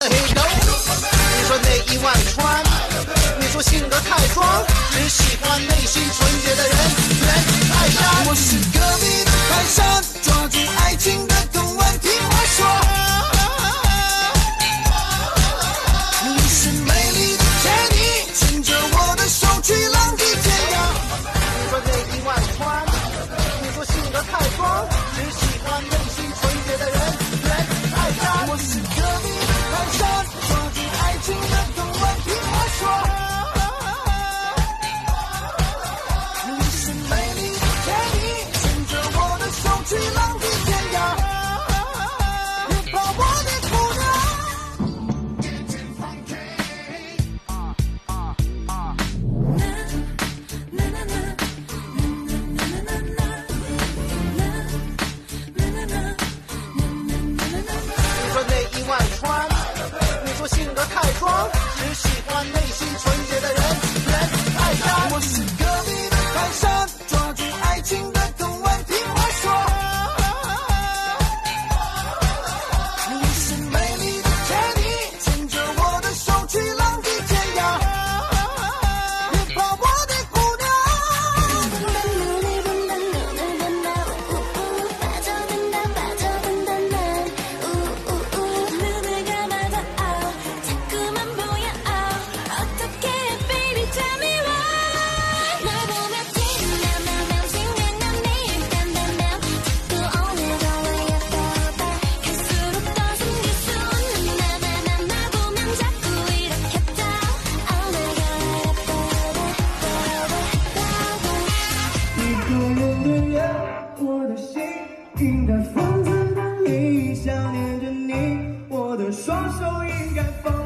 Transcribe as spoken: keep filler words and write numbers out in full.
的黑狗。你说内衣外穿，你说性格太装，只喜欢内心纯洁的人，人泰山。 我是隔壁的泰山，抓住爱情的藤蔓，听我说。你是美丽的天地，牵着我的手去浪迹天涯。 你说内衣外穿，你说性格太装，只喜欢内心纯洁的人，人泰山。 我是隔壁的泰山，抓住爱情的藤蔓，听我说。你是美丽的天地，牵着我的手去浪迹天涯。别怕我的姑娘。 你说内衣外穿，你说性格太装，只喜欢内心纯洁的人，人泰山。 我是隔壁的泰山，抓住爱情的藤蔓，听我说。你是美丽的天地，牵着我的手去浪迹天涯。别怕我的姑娘。 一个人的夜，我的心应该放在哪里？想念着你，我的双手应该放。